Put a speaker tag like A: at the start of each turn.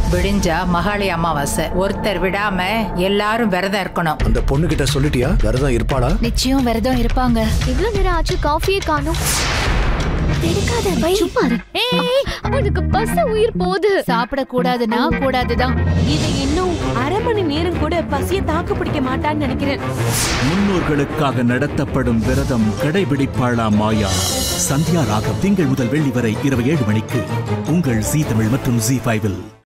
A: விடிஞ்சா மகாளி அமாவாசை. ஒருத்தர் விடாம எல்லாரும் விரதம் இருக்கணும்.
B: அந்த பொண்ணு கிட்ட சொல்லிட்டியா விரதம் இருப்பாளா?
C: நிச்சயம் விரதம் இருப்பாங்க.
D: இவ்வளவு நேரம் ஆச்சு, காஃபியே காணோம். அவனுக்கு பச உயிர் போகுது.
C: சாப்பிட கூடாதுன்னா கூடாதுதான்.
E: இது இன்னும் அரை மணி நேரம் கூட பசிய தாக்கு பிடிக்க மாட்டான்னு நினைக்கிறேன்.
F: முன்னோர்களுக்காக நடத்தப்படும் விரதம் கடைபிடிப்பாளா மாயா? சந்தியா ராகம் திங்கள் முதல் வெள்ளி வரை இரவு 7 மணிக்கு உங்கள் ஜீ தமிழ் மற்றும் ஜீ5.